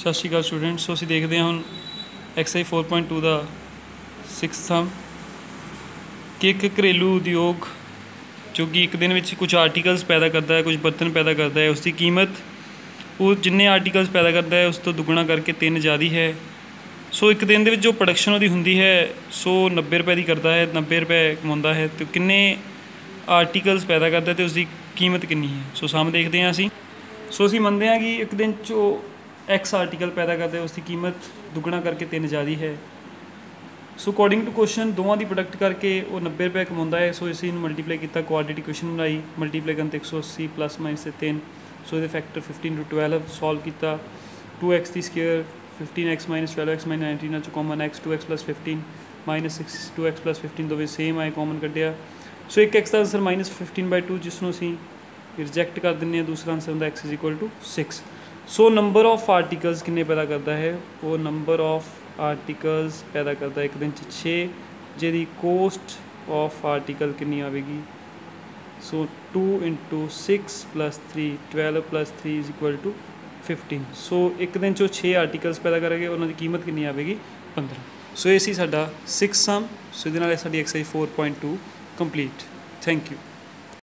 ਸਤਿ ਸ਼੍ਰੀ ਅਕਾਲ ਸਟੂਡੈਂਟਸ। ਸੋ ਅਸੀਂ ਦੇਖਦੇ ਹਾਂ ਹੁਣ ਐਕਸਰਸਾਈਜ਼ 4.2 ਦਾ 6th ਸਮ ਕਿ ਇੱਕ ਘਰੇਲੂ ਉਦਯੋਗ ਜੋ ਕਿ ਇੱਕ ਦਿਨ ਵਿੱਚ ਕੁਝ ਆਰਟੀਕਲਸ ਪੈਦਾ ਕਰਦਾ ਹੈ, ਕੁਝ ਬਰਤਨ ਪੈਦਾ ਕਰਦਾ ਹੈ, ਉਸ ਦੀ ਕੀਮਤ ਉਹ ਜਿੰਨੇ ਆਰਟੀਕਲਸ ਪੈਦਾ ਕਰਦਾ ਹੈ ਉਸ ਤੋਂ ਦੁੱਗਣਾ ਕਰਕੇ 3 ਜ਼ਿਆਦਾ ਹੈ। ਸੋ ਇੱਕ ਦਿਨ ਦੇ ਵਿੱਚ ਜੋ ਪ੍ਰੋਡਕਸ਼ਨ ਉਹਦੀ ਹੁੰਦੀ ਹੈ ਸੋ 90 ਰੁਪਏ ਦੀ ਕਰਦਾ ਹੈ, 90 ਰੁਪਏ ਕਮਾਉਂਦਾ ਹੈ, ਅਤੇ ਕਿੰਨੇ ਆਰਟੀਕਲਸ ਪੈਦਾ ਕਰਦਾ ਅਤੇ ਉਸਦੀ ਕੀਮਤ ਕਿੰਨੀ ਹੈ। ਸੋ ਸਮ ਦੇਖਦੇ ਹਾਂ ਅਸੀਂ। ਸੋ ਅਸੀਂ ਮੰਨਦੇ ਹਾਂ ਕਿ ਇੱਕ ਦਿਨ 'ਚ ਉਹ ਐਕਸ ਆਰਟੀਕਲ ਪੈਦਾ ਕਰਦਾ ਉਸ ਦੀ ਕੀਮਤ ਦੁੱਗਣਾ ਕਰਕੇ 3 ਜ਼ਿਆਦਾ ਹੈ। ਸੋ ਅਕੋਰਡਿੰਗ ਟੂ ਕੁਐਸਚਨ ਦੋਵਾਂ ਦੀ ਪ੍ਰੋਡਕਟ ਕਰਕੇ ਉਹ 90 ਰੁਪਏ ਕਮਾਉਂਦਾ ਹੈ। ਸੋ ਅਸੀਂ ਇਹਨੂੰ ਮਲਟੀਪਲਾਈ ਕੀਤਾ, ਕੁਆਡਰੇਟਿਕ ਇਕੁਏਸ਼ਨ ਬਣਾਈ, ਮਲਟੀਪਲਾਈ ਕਰਨ 'ਤੇ 180 ਪਲੱਸ ਮਾਈਨਸ 3। ਸੋ ਇਹਦੇ ਫੈਕਟਰ 15 to 12 ਸੋਲਵ ਕੀਤਾ। 2x ਦੀ square 15x minus 12x minus 19 'ਚ common x 2x plus 15 minus 6 2x plus 15 ਦੋਵੇਂ ਸੇਮ ਆਏ, ਕਾਮਨ ਕੱਢਿਆ। ਸੋ ਇੱਕ x ਦਾ ਆਂਸਰ -15/2 ਜਿਸ ਨੂੰ ਅਸੀਂ ਰਿਜੈਕਟ ਕਰ ਦਿੰਦੇ ਹਾਂ। ਦੂਸਰਾ ਆਂਸਰ ਹੁੰਦਾ x = 6। So number of articles ਕਿੰਨੇ ਪੈਦਾ ਕਰਦਾ ਹੈ? ਉਹ ਨੰਬਰ ਆਫ ਆਰਟੀਕਲਸ ਪੈਦਾ ਕਰਦਾ ਇੱਕ ਦਿਨ 'ਚ 6, ਜਿਹਦੀ ਕੋਸਟ ਆਫ ਆਰਟੀਕਲ ਕਿੰਨੀ ਆਵੇਗੀ? ਸੋ 2 × 6 + 3 12 + 3 = 15। ਸੋ ਇੱਕ ਦਿਨ 'ਚੋਂ 6 ਆਰਟੀਕਲਸ ਪੈਦਾ ਕਰਾਂਗੇ, ਉਹਨਾਂ ਦੀ ਕੀਮਤ ਕਿੰਨੀ ਆਵੇਗੀ? 15। ਸੋ ਇਹ ਸੀ ਸਾਡਾ 6th ਸਮ। ਸੋ ਇਹਦੇ ਨਾਲ ਸਾਡੀ ਐਕਸਰਸਾਈਜ਼ 4.2 ਕੰਪਲੀਟ। Thank you.